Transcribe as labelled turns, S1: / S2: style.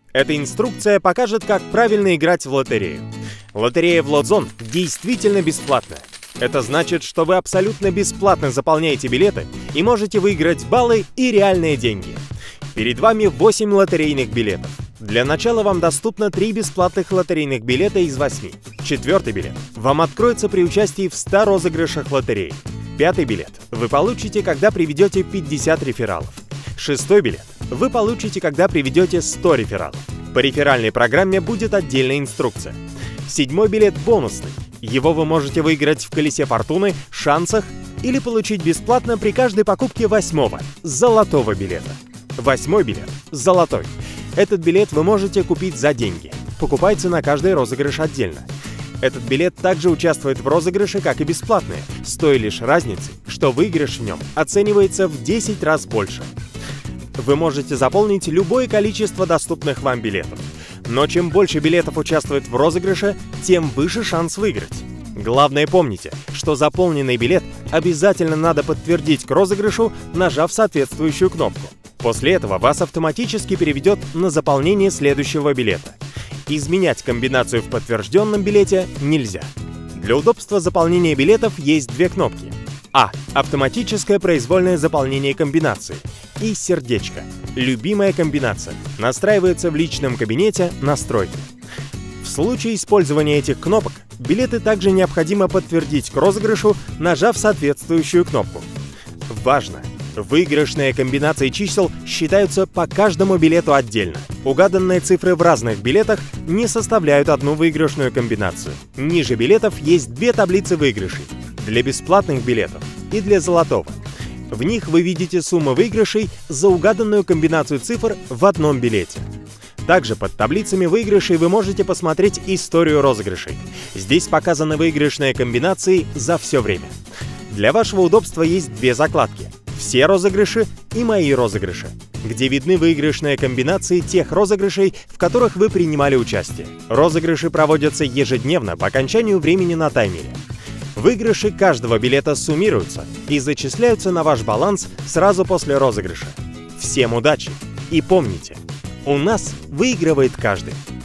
S1: Эта инструкция покажет, как правильно играть в лотерею. Лотерея в Лотзон действительно бесплатная. Это значит, что вы абсолютно бесплатно заполняете билеты и можете выиграть баллы и реальные деньги. Перед вами 8 лотерейных билетов. Для начала вам доступно 3 бесплатных лотерейных билета из 8. 4-й билет вам откроется при участии в 100 розыгрышах лотереи. 5-й билет вы получите, когда приведете 50 рефералов. 6-й билет вы получите, когда приведете 100 рефералов. По реферальной программе будет отдельная инструкция. 7-й билет бонусный. Его вы можете выиграть в колесе фортуны, шансах или получить бесплатно при каждой покупке 8-го, золотого билета. 8-й билет – золотой. Этот билет вы можете купить за деньги. Покупается на каждый розыгрыш отдельно. Этот билет также участвует в розыгрыше, как и бесплатные, с той лишь разницей, что выигрыш в нем оценивается в 10 раз больше. Вы можете заполнить любое количество доступных вам билетов. Но чем больше билетов участвует в розыгрыше, тем выше шанс выиграть. Главное, помните, что заполненный билет обязательно надо подтвердить к розыгрышу, нажав соответствующую кнопку. После этого вас автоматически переведет на заполнение следующего билета. Изменять комбинацию в подтвержденном билете нельзя. Для удобства заполнения билетов есть две кнопки. А. Автоматическое произвольное заполнение комбинации. И сердечко. Любимая комбинация. Настраивается в личном кабинете «Настройки». В случае использования этих кнопок, билеты также необходимо подтвердить к розыгрышу, нажав соответствующую кнопку. Важно! Выигрышные комбинации чисел считаются по каждому билету отдельно. Угаданные цифры в разных билетах не составляют одну выигрышную комбинацию. Ниже билетов есть две таблицы выигрышей – для бесплатных билетов и для золотого. В них вы видите сумму выигрышей за угаданную комбинацию цифр в одном билете. Также под таблицами выигрышей вы можете посмотреть историю розыгрышей. Здесь показаны выигрышные комбинации за все время. Для вашего удобства есть две закладки – «Все розыгрыши» и «Мои розыгрыши», где видны выигрышные комбинации тех розыгрышей, в которых вы принимали участие. Розыгрыши проводятся ежедневно по окончанию времени на таймере. Выигрыши каждого билета суммируются и зачисляются на ваш баланс сразу после розыгрыша. Всем удачи! И помните, у нас выигрывает каждый.